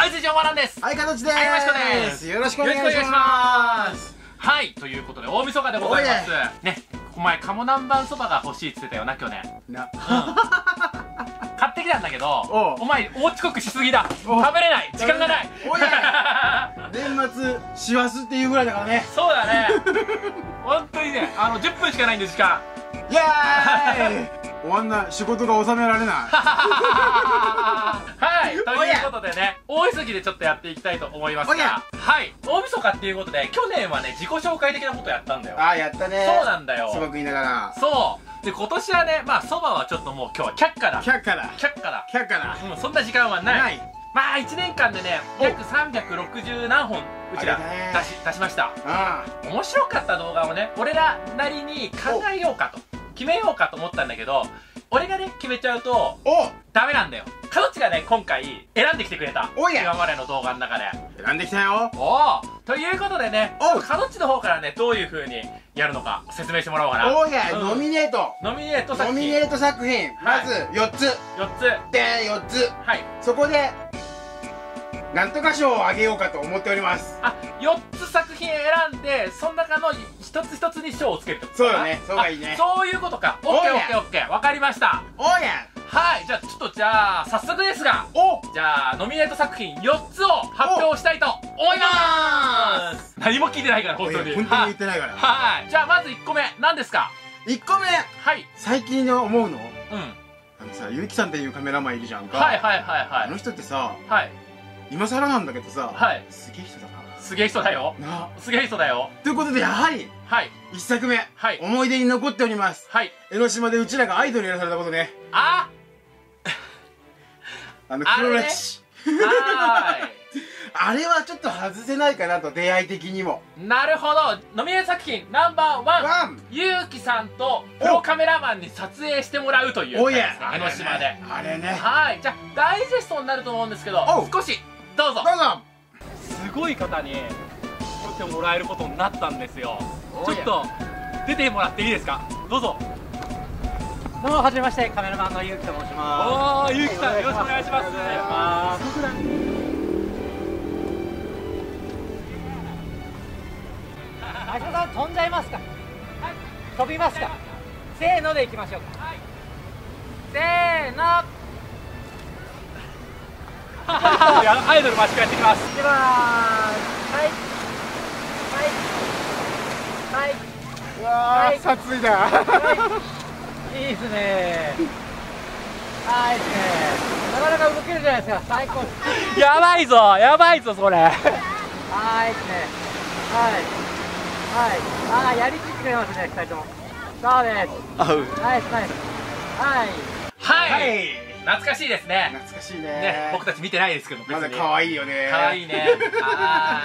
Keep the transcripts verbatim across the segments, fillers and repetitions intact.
はい、辻山なんです。 はい、かどちです。 はい、ましこです。 よろしくお願いします。 はい、ということで大晦日でございます。ね、お前鴨南蛮そばが欲しいって言ってたよな、去年。な。買ってきたんだけど、お前大遅刻しすぎだ。食べれない。時間がない。 年末師走っていうぐらいだからね。 そうだね。本当にね、あのじゅっぷんしかないんで時間。 イエーイ。終わんない、仕事が収められない。 はい、ということでね、大急ぎでちょっとやっていきたいと思いますが、はい、大晦日っていうことで、去年はね、自己紹介的なことやったんだよ。 ああ、やったね。 そうなんだよ。 そば食いながら。 そう。で、今年はね、まあ、そばはちょっともう今日は却下だ。 却下だ。 却下だ。 却下だ。 うん、そんな時間はない。ない。まあ、いちねんかんでね、約さんびゃくろくじゅうなんほん、うちら出し、出しました。うん。面白かった動画をね、俺らなりに考えようかと、決めようかと思ったんだけど、俺がね、決めちゃうと、ダメなんだよ。かどっちがね、今回、選んできてくれた。今までの動画の中で。 選んできたよ。 おー。ということでね、かどっちの方からね、どういう風にやるのか、説明してもらおうかな。 おーや、ノミネート。 ノミネート作品。 ノミネート作品。まず、よっつ。よっつ。で、よっつ。はい。そこで、なんとか賞をあげようかと思っております。 あ、よっつ作品選んで、その中の一つ一つに賞をつけるってことそうよね、そうがいいね。 そういうことか。オッケーオッケーオッケー。わかりました。 おーや。 はい、じゃあちょっとじゃあ早速ですが、おじゃあノミネート作品よっつを発表したいと思いまーす。何も聞いてないから本当に。 本当に言ってないから。 はい。じゃあまずいっこめ何ですか。 いっこめ。はい。最近思うの。うん。あのさ、ゆうきさんっていうカメラマンいるじゃんか。はいはいはいはい。あの人ってさ、はい。今更なんだけどさ、はい。すげえ人だな。すげえ人だよ。な、すげえ人だよ。ということでやはり、はい。いっさくめ、はい。思い出に残っております。はい。江ノ島でうちらがアイドルやらされたことね。ああの黒歴史。はい。あれはちょっと外せないかなと、出会い的にも。なるほど。ノミネート作品ナンバーワン、ゆうきさんとプロカメラマンに撮影してもらうという。江ノ島で。あれね。はい。じゃあダイジェストになると思うんですけど、少しどうぞ。どうぞ。すごい方に撮ってもらえることになったんですよ。ちょっと出てもらっていいですか。どうぞ。 どうもはじめまして、カメラマンのゆうきと申します。 おお、ゆうきさん、よろしくお願いします。お願いします。 前田さん、飛んじゃいますか。飛びますか。せーのでいきましょうか。せーの。 アイドル間違えてきます。 いきまーす。はい。はい。はい。 うわー、殺意だ。 いいですね。あー、いいですね。なかなか動けるじゃないですか。最高です。 やばいぞ、やばいぞ、それ。 あー、いいですね。はい。はい。あー、やりきってくれますね、二人とも。そうです。ナイス、ナイス。はい。 はい。懐かしいですね。 懐かしいね。 ね、僕たち見てないですけど。 まだ可愛いよね。 可愛いね。はい。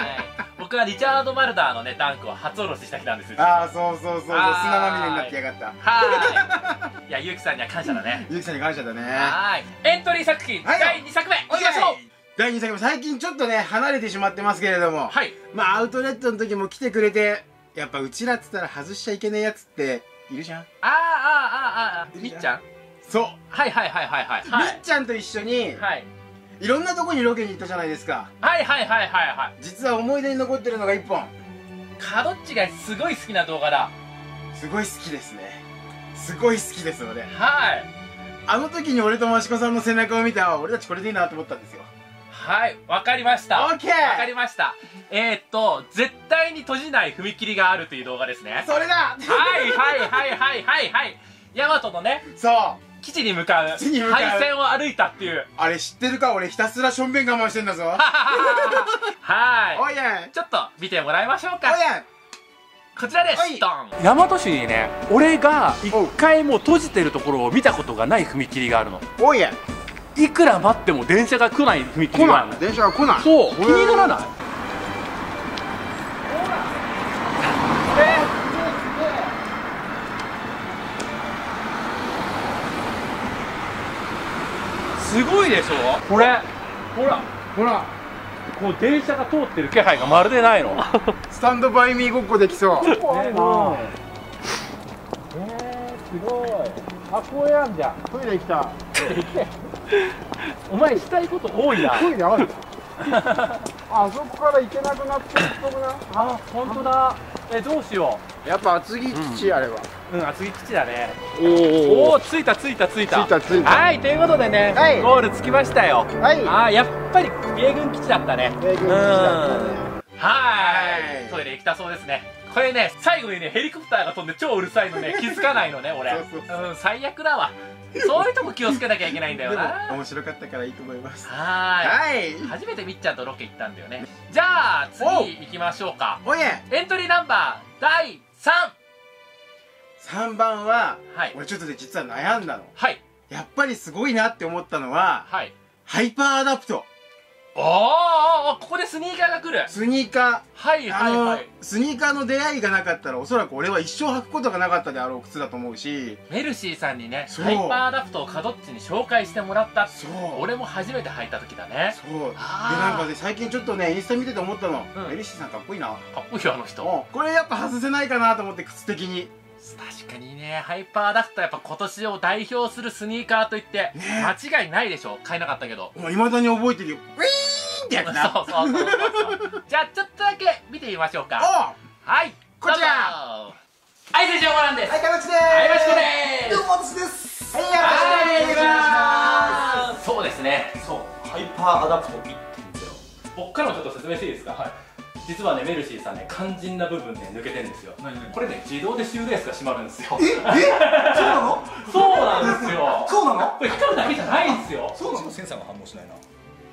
僕はリチャード・マルダーのね、タンクを初おろしした日なんですよ。 ああ、そうそうそうそう、砂まみれになってやがった。 はい。いや、ゆうきさんには感謝だね。 ゆうきさんに感謝だね。はい。 エントリー作品、だいにさくめ、いきましょう。 だいにさくめ、最近ちょっとね、離れてしまってますけれども。はい。まあ、アウトレットの時も来てくれて、やっぱうちらっつったら外しちゃいけないやつっているじゃん。ああ、ああ、ああ、みっちゃん。そう。はいはいはいはいはい。 みっちゃんと一緒に。はい。いろんなとこにロケに行ったじゃないですか。はいはいはいはいはい。実は思い出に残ってるのがいっぽん。 かどっちがすごい好きな動画だ。 すごい好きですね。すごい好きですので。 はい。 あの時に俺と益子さんの背中を見たら、俺たちこれでいいなと思ったんですよ。 はい、わかりました。 オッケー。 わかりました。えーっと、絶対に閉じない踏切があるという動画ですね。 それだ。 はいはいはいはいはいはい。ヤマトのね。そう。基地に向かう配線を歩いたっていう。 あれ知ってるか。俺ひたすらしょんべん我慢してんだぞ。 はい。 おいやちょっと見てもらいましょうか。 おいやこちらです。ドン。大和市にね、俺が一回も閉じてるところを見たことがない踏切があるの。 おいやいくら待っても電車が来ない踏切があるの。 電車が来ない。 そう、気にならない。すごいでしょこれ。ほらほら、 こう電車が通ってる気配がまるでないの。 スタンドバイミーごっこできそう。ねえ、すごい。あ、こうやんじゃん。 トイレ来た。 お前したいこと多いな。 トイレある。 あそこから行けなくなってるとこな。 あ、本当だ。え、どうしよう。やっぱ厚木基地あれば。 うん、厚木基地だね。 おお、着いた着いた着いた。 着いた着いた。 はい、ということでね、ゴール着きましたよ。はい。あ、やっぱり米軍基地だったね。 米軍基地だったね。 はい。トイレ行きたそうですね。これね、最後にね、ヘリコプターが飛んで超うるさいのね、気づかないのね、俺。うん、最悪だわ。そういうとこ気をつけなきゃいけないんだよな。 面白かったからいいと思います。 はい。初めてみっちゃんとロケ行ったんだよね。じゃあ、次行きましょうか。 おいえ。 エントリーナンバーだいさん。 さんばんは、俺ちょっとね、実は悩んだの。 はい。 やっぱりすごいなって思ったのは、 はい。 ハイパーアダプト。 ああ、ここでスニーカーが来る。 スニーカー。 はいはいはい。 スニーカーの出会いがなかったら、おそらく俺は一生履くことがなかったであろう靴だと思うし、 メルシーさんにね、ハイパーアダプトをカドッチに紹介してもらった。 そう。 俺も初めて履いた時だね。 そう。で、なんかね、最近ちょっとね、インスタ見てて思ったの。メルシーさんかっこいいな。かっこいいよ、あの人。 これやっぱ外せないかなと思って、靴的に。 確かにね、ハイパーアダプトはやっぱ今年を代表するスニーカーといって間違いないでしょ。買えなかったけどいまだに覚えてるよ。ウィーンってやつな。 そうそうそうそうじゃあちょっとだけ見てみましょうか。はい、 こちら。 はい、選手のモランです。 はい、かまちです。 はい、よろしくです。 どうもです。はい、よろしくお願いします。 そうですね、そう、ハイパーアダプトいって言うんですよ。僕からもちょっと説明していいですか。はい。実はね、メルシーさんね、肝心な部分ね、抜けてるんですよ。これね、自動でシューレースが閉まるんですよ。 ええ、そうなの？ そうなんですよ。 そうなの？ これ光るだけじゃないんですよ。 そうなの？ センサーが反応しないな。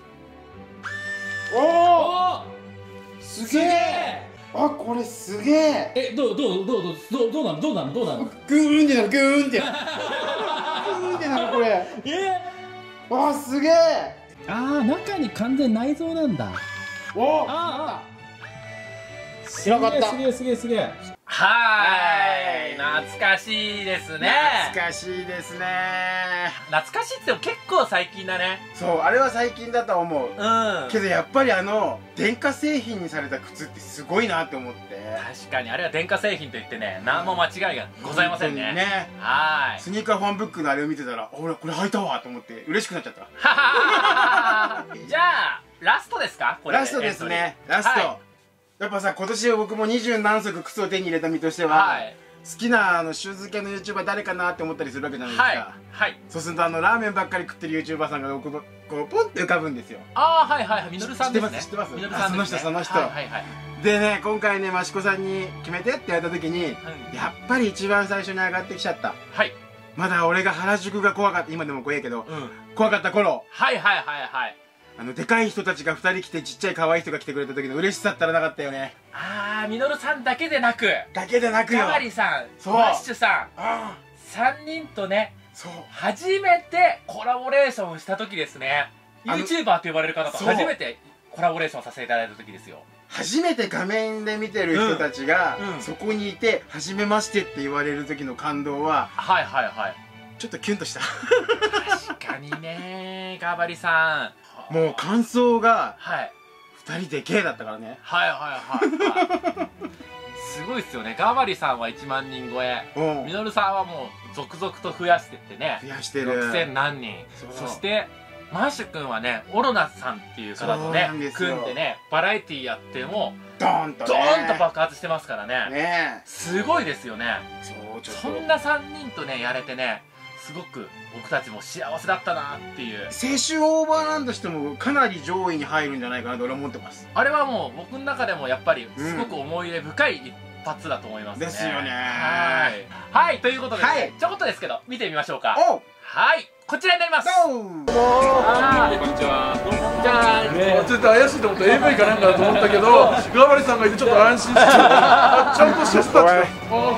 おお、すげえ。あ、これすげえ。 え、どうどうどうどうどうどうなのどうなのどうなの？ グーンってなる、グーンって。グーンってなる、これ。 えー、わあ、すげえ。 ああ、中に完全内蔵なんだ。 おお、 ああ。 知らなかった。 すげえすげえすげえ。 はい、懐かしいですね。 懐かしいですね。 懐かしいって言っても結構最近だね。 そう、あれは最近だと思う。 うん。 けどやっぱりあの電化製品にされた靴ってすごいなって思って。 確かにあれは電化製品といってね、何も間違いがございませんね。 ね。 はい。 スニーカーファンブックのあれを見てたら、俺これ履いたわと思って嬉しくなっちゃった。 じゃあラストですか？これラストですね。ラスト。やっぱさ、今年僕も二十何足靴を手に入れた身としては、はい、好きなあのシューズ系の YouTuber 誰かなって思ったりするわけじゃないですか。はい、はい、そうするとあのラーメンばっかり食ってる YouTuber さんがこうこうポンって浮かぶんですよ。 ああ、はいはいはい、みのるさんですね。 知ってます、知ってます。 あ、 その人その人。はいはいはい。でね、今回ね、益子さんに決めてって言われた時に、うん、やっぱり一番最初に上がってきちゃった。はい。まだ俺が原宿が怖かった、今でも怖いけど、うん、怖かった頃。はいはいはいはい。あのでかい人たちがふたり来て、ちっちゃい可愛い人が来てくれた時の嬉しさったらなかったよね。 ああ、みのるさんだけでなく、 だけでなくよ、 ガバリさん、マッシュさん、さんにんとね、そう初めてコラボレーションした時ですね。 YouTuber と呼ばれる方と初めてコラボレーションさせていただいた時ですよ。 初めて画面で見てる人たちが、うんうん、そこにいて「はじめまして」って言われる時の感動は、はいはいはい、ちょっとキュンとした。 確かにね、ガバリさんもう感想がふたりでけえだったからね。はいはいはいはい。 すごいっすよね。ガバリさんはいちまんにん超え、みのるさんはもう続々と増やしてってね、 増やしてるろくせん何人。そしてマッシュ君はね、オロナさんっていう方とね組んでね、バラエティーやってもドーンとドーンと爆発してますからね。ね、すごいですよね。そんなさんにんとねやれてね、すごく僕たちも幸せだったなっていう。 青春オーバーランドしてもかなり上位に入るんじゃないかなと俺は思ってます。 あれはもう僕の中でもやっぱりすごく思い入れ深い一発だと思いますね。 ですよね。 はいはい、ということで、ね、ちょこっとですけど見てみましょうか。はい、こちらになります。 どうもー、こんにちは。じゃあちょっと怪しいと思った。 エーブイ かなんかだと思ったけど、ガバリさんがいてちょっと安心して、ちゃんとした人たちだ。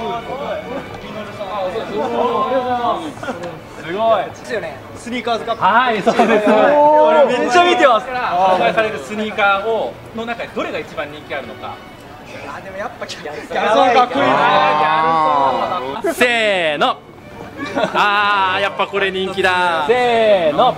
すごいですよね。スニーカーズカップ。 はい、そうです。 俺めっちゃ見てます。 販売されるスニーカーをの中でどれが一番人気あるのか。 あ、でもやっぱギャルソンかっこいいな。せーの。あー、やっぱこれ人気だ。せーの。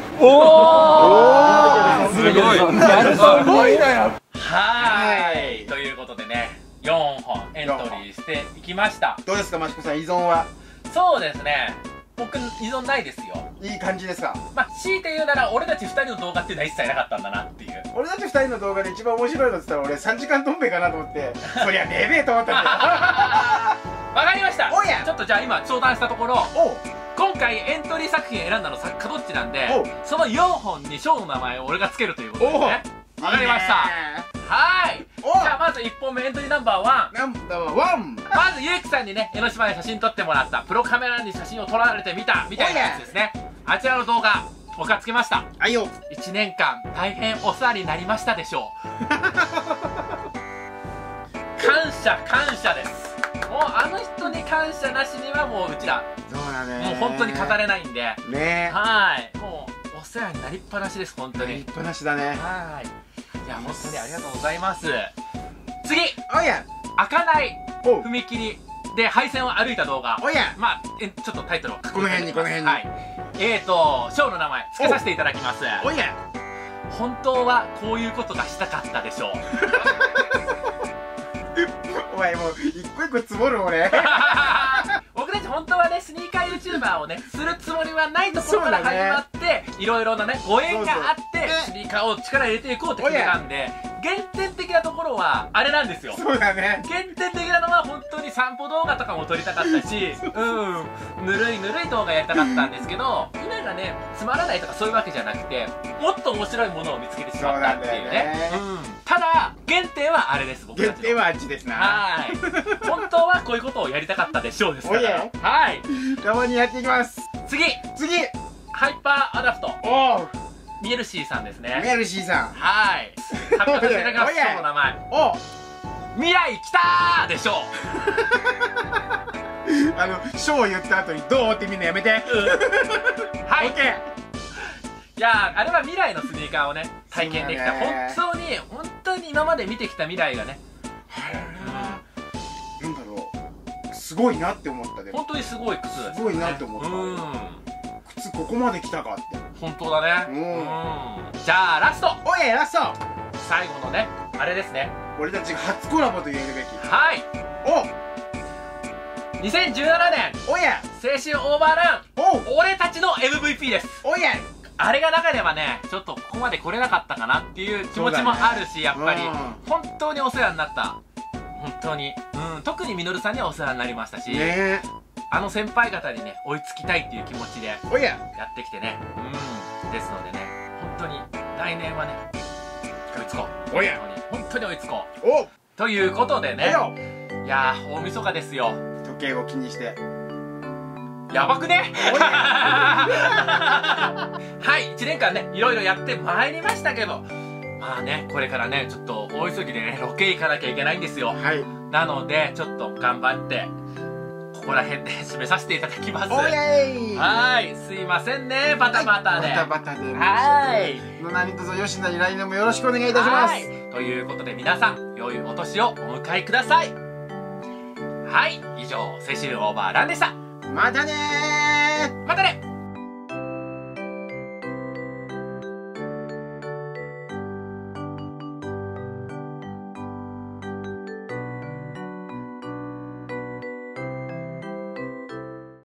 おお、すごい。ギャルソンすごいなや。はい、ということでね、よんほんエントリーしていきました。 どうですか益子さん、依存は？ そうですね、 僕依存ないですよ。 いい感じですか。 まあ強いて言うなら俺たちふたりの動画っていうのは一切なかったんだなっていう。 俺たちふたりの動画で一番面白いのって言ったら俺さんじかんどん兵衛かなと思ってそりゃねえべえと思ったんだよ。 わかりました。 おやちょっとじゃあ今相談したところ、今回エントリー作品選んだの作家どっちなんで、そのよんほんにショーの名前を俺がつけるということですね。わかりました。はい。じゃあまずいっぽんめエントリーナンバーワン。 ナンバーワン。 まずゆうきさんにね江ノ島で写真撮ってもらったプロカメラに写真を撮られてみたみたいなやつですね。あちらの動画僕がつけました。 はいよ。 いちねんかん大変お世話になりましたでしょう。感謝感謝です。もうあの人に感謝なしにはもううちらそうだね、 もう本当に語れないんでね。 はい、もうお世話になりっぱなしです。本当になりっぱなしだね。 はい、いや本当にありがとうございます。次、 おや開かない踏切で配線を歩いた動画。 おや、 まあえちょっとタイトルをこの辺にこの辺に、 はい、えーとショーの名前付けさせていただきます。 おや、 本当はこういうことがしたかったでしょう。 お前もう一個一個積もる俺。 僕たち本当はねスニーカー YouTuber をねするつもりはないところから始まって、いろいろなねご縁があってスニーカーを力入れていこうって決めたんで、原点的なところはあれなんですよ。 そうだね。 原点的なのは本当に散歩動画とかも撮りたかったし、うんぬるいぬるい動画やりたかったんですけど、今がねつまらないとかそういうわけじゃなくて、もっと面白いものを見つけてしまったっていうね。ただ原点はあれです。僕たちの原点はあっちですな。 はい、本当はこういうことをやりたかったでしょうですから。はい、 たまにやっていきます。 次次、 ハイパーアダプト。おお、ミエルシーさんですね。 ミエルシーさん、 はい、発表させていただきます。今日の名前、お未来きたーでしょう。 あのショーを言った後にどうってみんなやめて。はい、 オッケー。いやあれは未来のスニーカーをね体験できた。本当に本当に今まで見てきた未来がね、 なんだろう、すごいなって思った。でも本当にすごい靴です。 すごいなって思った。靴ここまで来たかって。 本当だね。うん。じゃあラスト。 おいラスト、 最後のねあれですね、 俺たちが初コラボと言えるべき。 はい、おにせんじゅうななねん、 おや青春オーバーラン、お俺たちの エムブイピー です。 おや、 あれがなければねちょっとここまで来れなかったかなっていう気持ちもあるし、やっぱり本当にお世話になった。本当に、うん、特にみのるさんにはお世話になりましたし、ね、あの先輩方にね追いつきたいっていう気持ちでやってきてね、うん、ですのでね本当に来年はね追いつこう。おや本当に追いつこう。おということでね、いやー大晦日ですよ。 時計を気にしてやばくね。はい、いちねんかんねいろいろやってまいりましたけど、まあねこれからねちょっと大急ぎでねロケ行かなきゃいけないんですよ。はい、なのでちょっと頑張ってここら辺で締めさせていただきます。はい、すいませんねバタバタで。 バタバタで。 はい、 何卒吉田に来年もよろしくお願いいたします。 ということで皆さん良いお年をお迎えください。はい、以上青春オーバーランでした。 またねー。 またね。